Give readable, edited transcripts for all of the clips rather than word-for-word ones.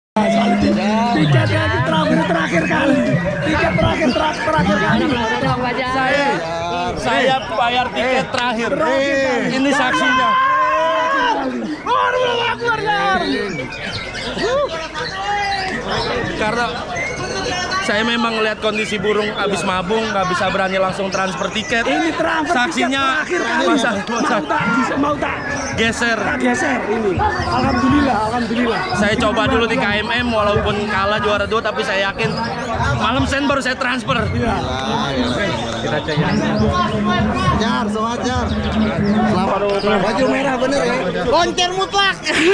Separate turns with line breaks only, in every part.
Tiketnya terakhir kali. Tiket terakhir kali.
Saya bayar tiket terakhir. Ini saksinya. Karena saya memang ngelihat kondisi burung habis mabung, nggak bisa berani langsung transfer tiket.
Ini transfer
saksinya
mau tak
geser.
Ini. Alhamdulillah.
Saya coba dulu di KMM walaupun kalah juara 2, tapi saya yakin malam Sen baru saya transfer.
Iya.
Kita cek ya.
Jar, sewajar. Selamat baju merah bener ya. Koncer mutlak.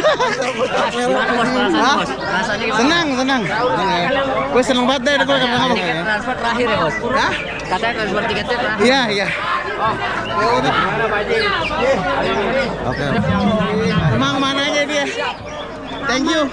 Senang. Gue seneng banget deh.
Tiket transfer terakhir ya, Bos?
Hah?
Katanya transfer tiketnya terakhir.
Iya. Ya udah. Oke. Emang mana aja dia? Thank you.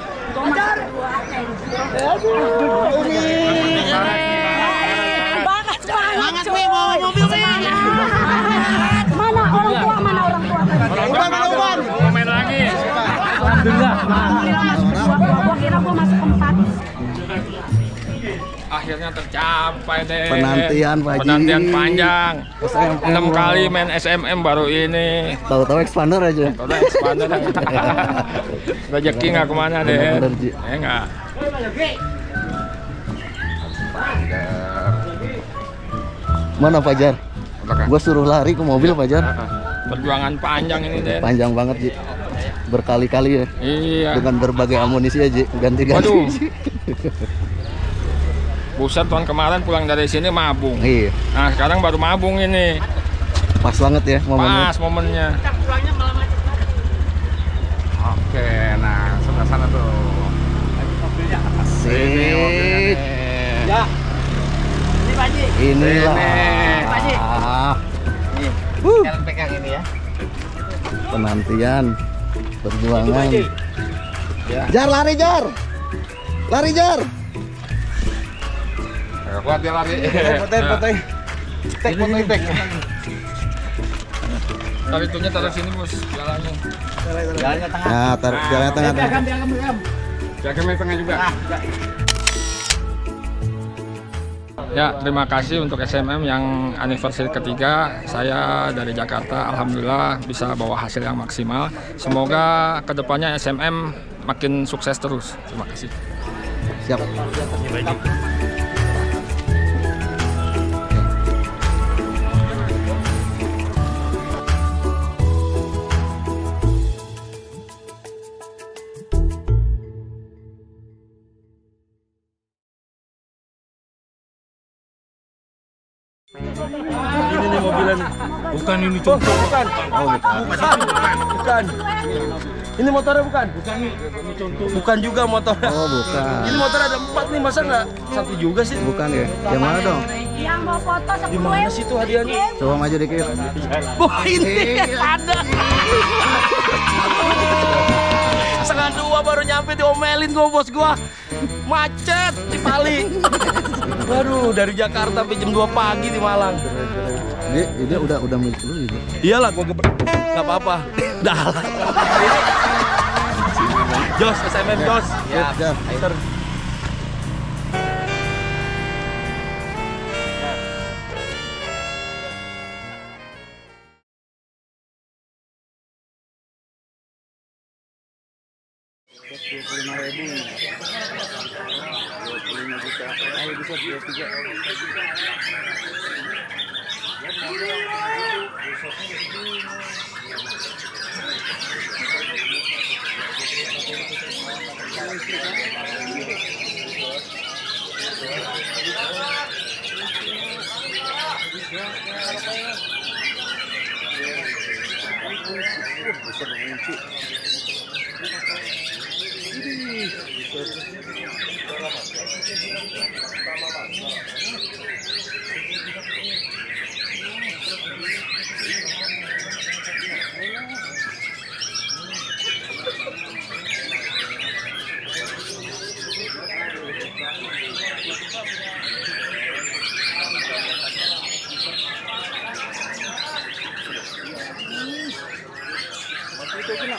Semangat nih, bawa mobil nih.
Mana orang tua?
Uban.
Main lagi.
Alhamdulillah masuk gua kira gua masuk keempat.
Akhirnya tercapai deh.
Penantian, Pak Haji.
Penantian panjang.
SMM.
6 kali main SMM baru ini.
Tahu-tahu expander aja.
Udah expander. Rezeki nggak kemana deh.
Bener, Ji.
Enggak.
Mana Fajar? Gue suruh lari ke mobil Fajar.
Perjuangan panjang ini deh.
Panjang banget Ji. Berkali-kali ya.
Iya.
Dengan berbagai amunisi aja ganti-ganti.
Waduh. Buset, tahun kemarin pulang dari sini mabung.
Iya.
Nah sekarang baru mabung ini.
Pas banget ya momennya.
Pas momennya. Oke, nah sebelah sana tuh. Ini mobilnya
Asik.
nih.
Ya. Ini Pak Haji.
Inilah.
Pak Haji. Nih. Kalian pegang ini ya.
Penantian perjuangan.
Ya.
Jar lari Jar. Lari Jar.
Kuat dia lari.
Fotoin. Tek.
Taruh itunya taruh sini bos, jalannya.
Jalannya tengah.
Nah, taruh jalan tengah.
Jaga tengah juga. Ya, terima kasih untuk SMM yang anniversary ketiga. Saya dari Jakarta, alhamdulillah bisa bawa hasil yang maksimal. Semoga kedepannya SMM makin sukses terus. Terima kasih.
Siap.
Ini nih mobilnya nih. Bukan ini contoh. Bukan. Oh, bukan. Ini motornya bukan? Bukan nih. Ini contoh. Bukan juga motornya.
Oh, bukan.
Ini motor ada 4 nih, masa nggak satu juga sih?
Bukan ya. Yang mana dong?
Yang mau foto
Di mana sih tuh hadiahnya?
Coba maju dikit.
Wah, ini ada. Setengah 2 baru nyampe, diomelin gua bos gua. Macet di Paling. Waduh, dari Jakarta sampai jam 2 pagi di Malang.
Ini udah milik lu gitu.
Iyalah, gua nggak apa-apa. Dah. Jos, SMM Jos.
Jar.
Ter.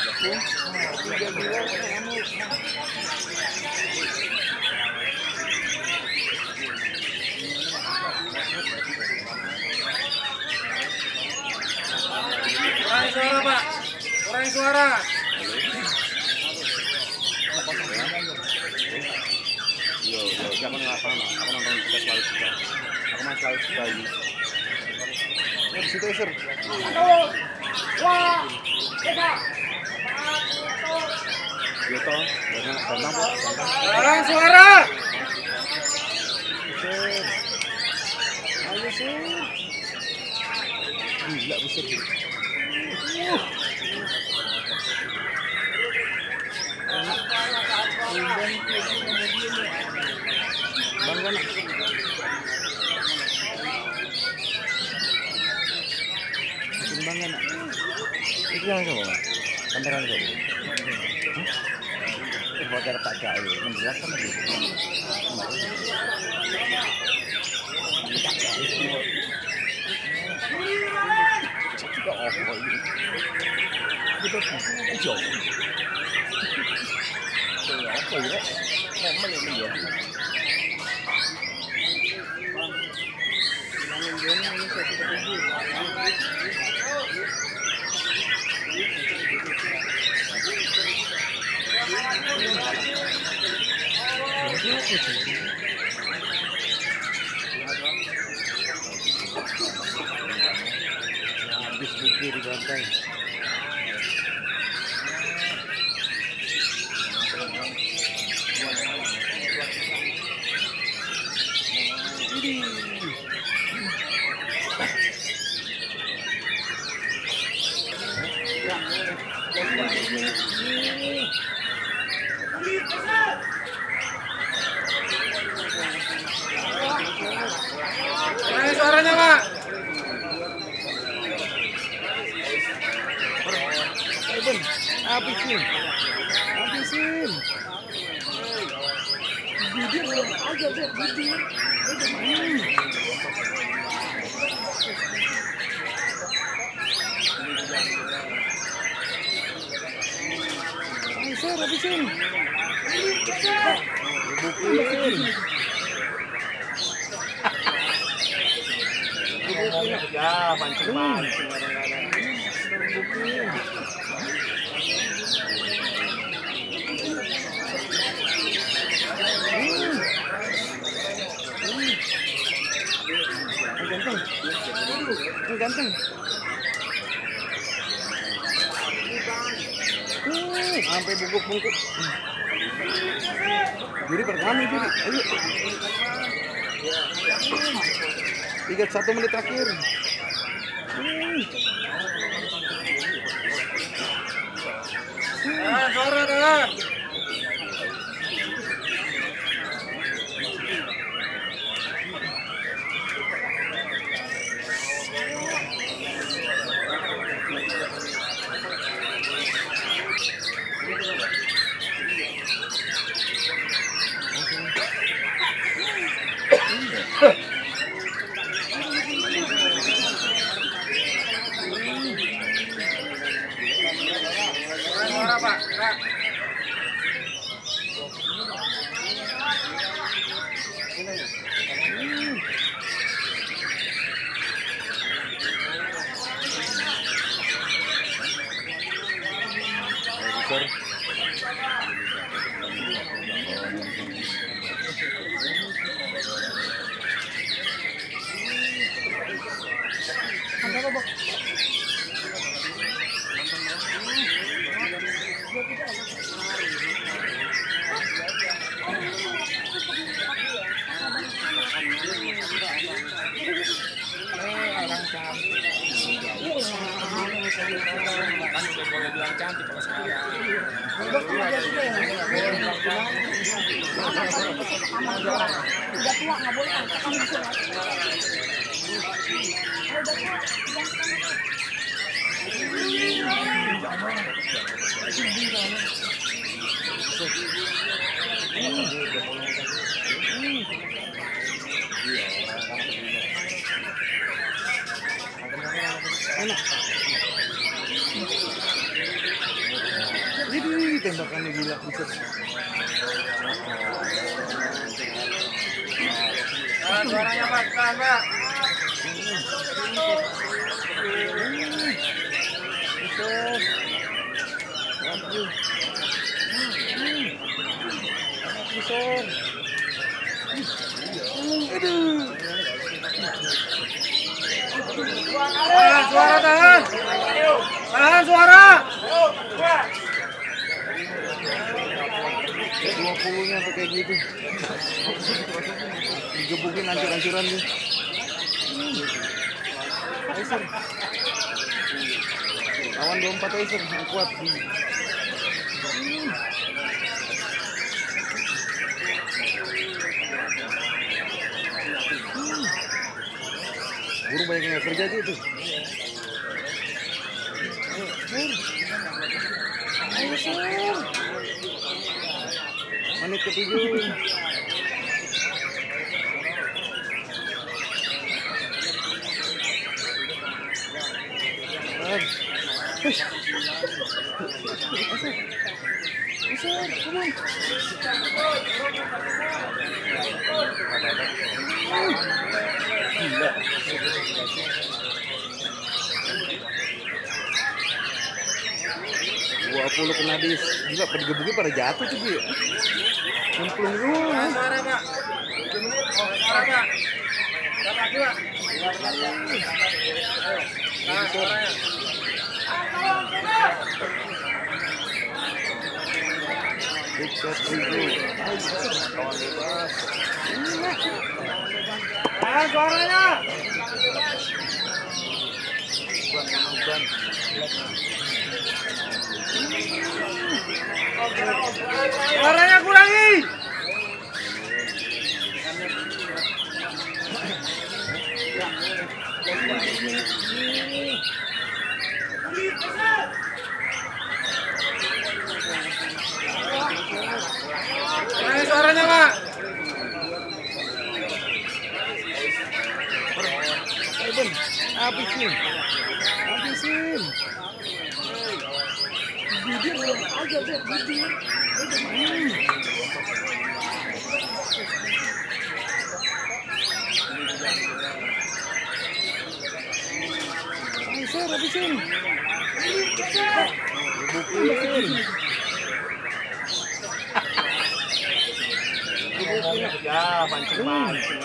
Kurangi suara, Pak. Kurangi suara.
Jangan ngapa-ngapa. Aku nonton kita selalu suka. Aku mah selalu suka ini. Di situ Sir. Gitu.
Kurangi suara.
Ayo Sir. Gila besar. Bangga nak. Bangga nak. Itu yang apa? Kamera itu. Bocor tak jauh, menjelaskan lagi. Habis buku di lantai.
Kurangi suaranya, Pak.
Habisin. Habisin. Bibir aja deh, bibir. Habisin, habisin. Bukin. Ya, pancing-pancing kadang-kadang. Bukin. Ganteng. Sampai bungkuk-bungkuk. Juri pertama, Juri. Ayo. 31 menit terakhir.
Suara dah. Suara, Pak. Cantik kalau sekarang.
Udah tua nggak boleh angkatan gitu.
tembakannya gila bisa.
Suaranya Pak, Pak. Suara tahan. Tahan suara.
20-nya sampai kayak gitu. Digebukin hancur-hancuran nih. Aiser. Lawan 24 Aiser yang kuat. Burung banyak yang kerja aja itu. Ayo, Sur. Menit ke-7. Gila. 20 kena dis. Gila, pada digebukin pada jatuh tuh dia. Nyemplung dulu.
Suara Pak. 7 menit. Suara Pak. Berapa lagi Pak? Nah, suaranya.
Dekat ribu. Kawan bebas.
Nah, suaranya.
Ban.
Suaranya kurangi. Kurangi suaranya Pak.
Ben, habisin. Habisin. Bibir aja deh, bibir. Aiser, habisin. Gebukin.
Ya, pancing-pancing.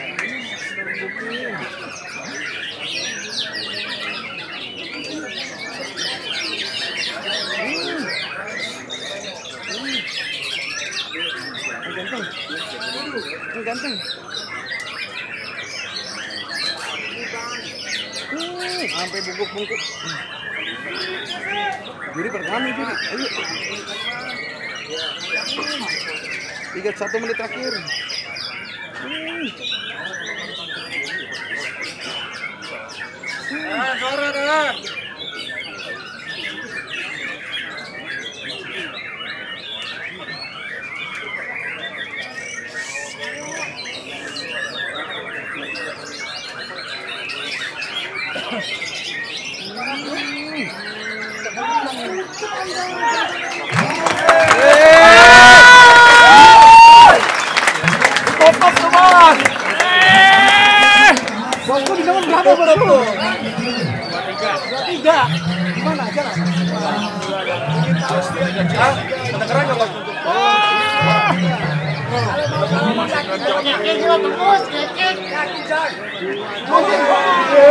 Ganteng. Sampai bungkuk-bungkuk. Juri pertama juri. Ayo. 31 menit terakhir.
Suara tangan.
Bosku di nomor berapa bosku? 23. Gimana aja lah?
Ada keren nggak Bos?
Oh.